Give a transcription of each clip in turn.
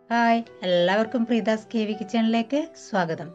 Hi, എല്ലാവർക്കും പ്രീതാസ് കെ.വി കിച്ചണിലേക്ക് സ്വാഗതം.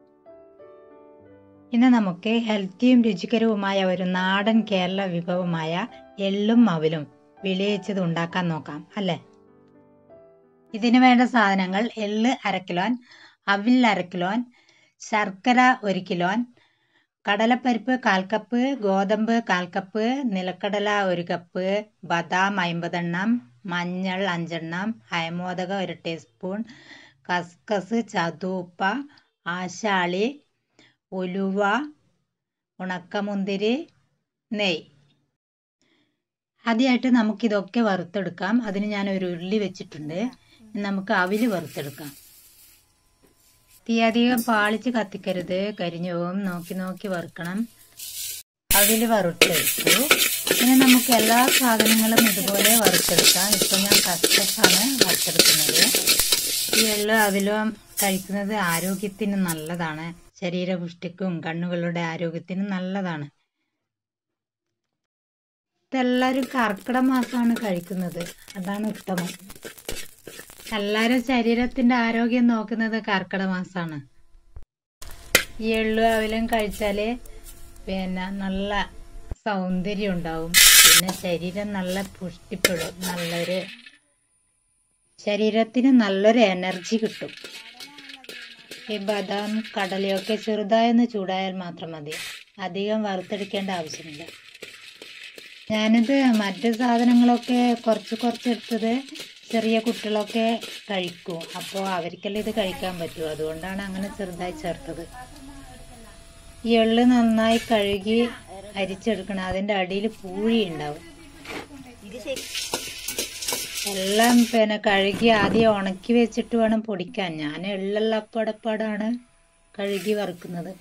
ഇന്ന് നമുക്ക് ഹെൽത്തിയും രുചികരവുമായ ഒരു നാടൻ കേരള വിഭവമായ എള്ളും അവലും വിളയിച്ചത് ഉണ്ടാക്കാൻ നോക്കാം അല്ലേ. ഇതിന് വേണ്ട സാധനങ്ങൾ: എള്ള് 1/2 കിലോ, അവിൽ 1/2 കിലോ, ശർക്കര 1 കിലോ, കടലപ്പരിപ്പ് 1/4 കപ്പ്, ഗോതമ്പ് 1/4 കപ്പ്, നിലക്കടല 1 കപ്പ്, ബദാം 50 എണ്ണം, മഞ്ഞൾ 5 എണ്ണം, അയമോദകം 1 ടീസ്പൂൺ, കസ്കസ്, ചതുപ്പ, ആശാളി, ഉലുവ, ഉണക്കമുന്തിരി, നെയ്യ്. ആദ്യമായിട്ട് നമുക്കിതൊക്കെ വറുത്തെടുക്കാം. അതിന് ഞാൻ ഒരു ഉരുളി വെച്ചിട്ടുണ്ട്. നമുക്ക് അവിൽ വറുത്തെടുക്കാം. തീ അധികം പാളിച്ച് കത്തിക്കരുത്, കരിഞ്ഞു പോകും. നോക്കി വറുക്കണം. അവിൽ വറുത്തെടുത്തു. ഇനി നമുക്ക് എല്ലാ സാധനങ്ങളും ഇതുപോലെ വറുത്തെടുക്കാം. ഇപ്പം ഞാൻ കസ്കസാണ് വറുത്തെടുക്കുന്നത്. ഈ എള്ള് അവിലും കഴിക്കുന്നത് ആരോഗ്യത്തിന് നല്ലതാണ്. ശരീരപുഷ്ടിക്കും കണ്ണുകളുടെ ആരോഗ്യത്തിനും നല്ലതാണ്. ഇതെല്ലാവരും കർക്കിടക മാസമാണ് കഴിക്കുന്നത്. അതാണ് ഉത്തമം. എല്ലാവരും ശരീരത്തിന്റെ ആരോഗ്യം നോക്കുന്നത് കർക്കിടക മാസമാണ്. ഈ എള്ളും അവലും കഴിച്ചാല് നല്ല സൗന്ദര്യം ഉണ്ടാവും. പിന്നെ ശരീരം നല്ല പുഷ്ടിപ്പെടും. ശരീരത്തിന് നല്ലൊരു എനർജി കിട്ടും. ഈ ബദാം കടലയൊക്കെ ചെറുതായൊന്ന് ചൂടായാൽ മാത്രം മതി. അധികം വറുത്തെടുക്കേണ്ട ആവശ്യമില്ല. ഞാനിത് മറ്റു സാധനങ്ങളൊക്കെ കുറച്ചെടുത്തത് ചെറിയ കുട്ടികളൊക്കെ കഴിക്കും. അപ്പോൾ അവർക്കെല്ലാം ഇത് കഴിക്കാൻ പറ്റും. അതുകൊണ്ടാണ് അങ്ങനെ ചെറുതായി ചേർത്തത്. ഈ എള്ള് നന്നായി കഴുകി അരിച്ചെടുക്കണം. അതിൻ്റെ അടിയിൽ പൂഴി ഉണ്ടാവും. എല്ലാം കഴുകി ആദ്യം ഉണക്കി വെച്ചിട്ട് വേണം പൊടിക്കാൻ. ഞാൻ എള്ളെല്ലാം അപ്പടപ്പാടാണ് കഴുകി വറുക്കുന്നത്.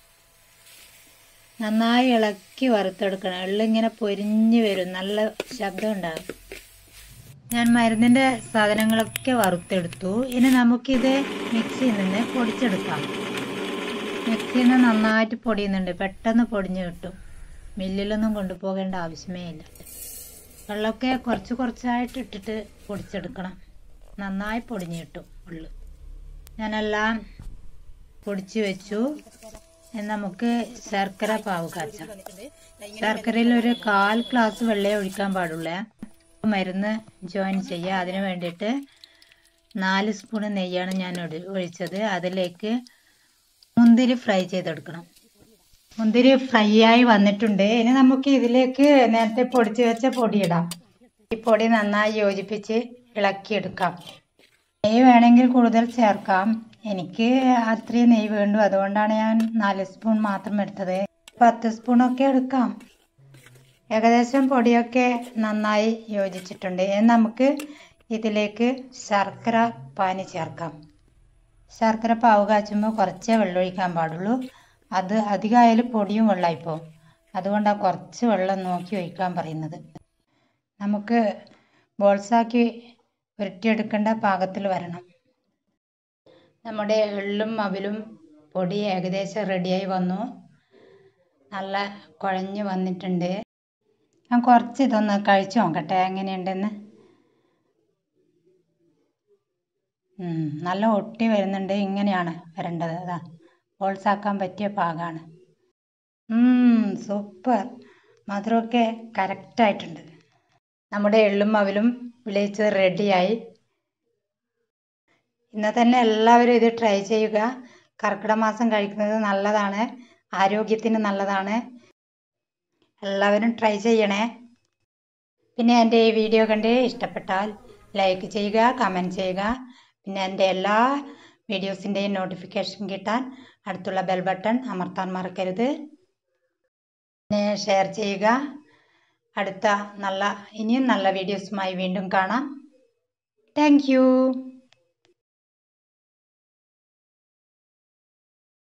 നന്നായി ഇളക്കി വറുത്തെടുക്കണം. എള്ളിങ്ങനെ പൊരിഞ്ഞ് വരും, നല്ല ശബ്ദം ഉണ്ടാകും. ഞാൻ മരുന്നിൻ്റെ സാധനങ്ങളൊക്കെ വറുത്തെടുത്തു. ഇനി നമുക്കിത് മിക്സിയിൽ നിന്ന് പൊടിച്ചെടുക്കാം. മിക്സിയിൽ നിന്ന് നന്നായിട്ട് പൊടിയുന്നുണ്ട്. പെട്ടെന്ന് പൊടിഞ്ഞ് കിട്ടും. മില്ലിലൊന്നും കൊണ്ടുപോകേണ്ട ആവശ്യമേ ഇല്ല. വെള്ളമൊക്കെ കുറച്ചായിട്ട് ഇട്ടിട്ട് പൊടിച്ചെടുക്കണം. നന്നായി പൊടിഞ്ഞ് കിട്ടും ഉള്ളു. ഞാനെല്ലാം പൊടിച്ച് വെച്ചു. നമുക്ക് ശർക്കര പാവ് കാച്ചാം. ശർക്കരയിൽ ഒരു 1/4 ഗ്ലാസ് വെള്ളമേ ഒഴിക്കാൻ പാടുള്ളൂ. മരുന്ന് ജോയിൻ ചെയ്യുക. അതിന് വേണ്ടിയിട്ട് 4 സ്പൂൺ നെയ്യാണ് ഞാൻ ഒഴിച്ചത്. അതിലേക്ക് മുന്തിരി ഫ്രൈ ചെയ്തെടുക്കണം. മുന്തിരി ഫ്രൈ ആയി വന്നിട്ടുണ്ട്. ഇനി നമുക്ക് ഇതിലേക്ക് നേരത്തെ പൊടിച്ച് വെച്ച പൊടി ഇടാം. ഈ പൊടി നന്നായി യോജിപ്പിച്ച് ഇളക്കിയെടുക്കാം. നെയ്യ് വേണമെങ്കിൽ കൂടുതൽ ചേർക്കാം. എനിക്ക് അത്രയും നെയ്യ് വേണ്ടു. അതുകൊണ്ടാണ് ഞാൻ 4 സ്പൂൺ മാത്രം എടുത്തത്. 10 സ്പൂണൊക്കെ എടുക്കാം. ഏകദേശം പൊടിയൊക്കെ നന്നായി യോജിച്ചിട്ടുണ്ട്. ഇനി നമുക്ക് ഇതിലേക്ക് ശർക്കര പാനി ചേർക്കാം. ശർക്കര പാവ് കാച്ചുമ്പോൾ കുറച്ചേ വെള്ളം ഒഴിക്കാൻ പാടുള്ളൂ. അത് അധികമായാലും പൊടിയും വെള്ളമായിപ്പോവും. അതുകൊണ്ടാണ് കുറച്ച് വെള്ളം നോക്കി ഒഴിക്കാൻ പറയുന്നത്. നമുക്ക് ബോൾസാക്കി ഉരുട്ടിയെടുക്കേണ്ട പാകത്തിൽ വരണം. നമ്മുടെ എള്ളും അവലും പൊടി ഏകദേശം റെഡിയായി വന്നു. നല്ല കുഴഞ്ഞ് വന്നിട്ടുണ്ട്. ഞാൻ കുറച്ച് ഇതൊന്ന് കഴിച്ചു നോക്കട്ടെ എങ്ങനെയുണ്ടെന്ന്. നല്ല ഒട്ടി വരുന്നുണ്ട്. ഇങ്ങനെയാണ് വരേണ്ടത്. അതാ ബോൾസാക്കാൻ പറ്റിയ പാകമാണ്. സൂപ്പർ. മധുരമൊക്കെ കറക്റ്റായിട്ടുണ്ട്. നമ്മുടെ എള്ളും അവലും വിളയിച്ചത് റെഡിയായി. ഇന്ന് തന്നെ എല്ലാവരും ഇത് ട്രൈ ചെയ്യുക. കർക്കിടക മാസം കഴിക്കുന്നത് നല്ലതാണ്. ആരോഗ്യത്തിന് നല്ലതാണ്. എല്ലാവരും ട്രൈ ചെയ്യണേ. പിന്നെ എൻ്റെ ഈ വീഡിയോ കണ്ട് ഇഷ്ടപ്പെട്ടാൽ ലൈക്ക് ചെയ്യുക, കമൻറ്റ് ചെയ്യുക. പിന്നെ എൻ്റെ എല്ലാ വീഡിയോസിൻ്റെയും നോട്ടിഫിക്കേഷൻ കിട്ടാൻ അടുത്തുള്ള ബെൽ ബട്ടൺ അമർത്താൻ മറക്കരുത്. പിന്നെ ഷെയർ ചെയ്യുക. ഇനിയും നല്ല വീഡിയോസുമായി വീണ്ടും കാണാം. Thank U.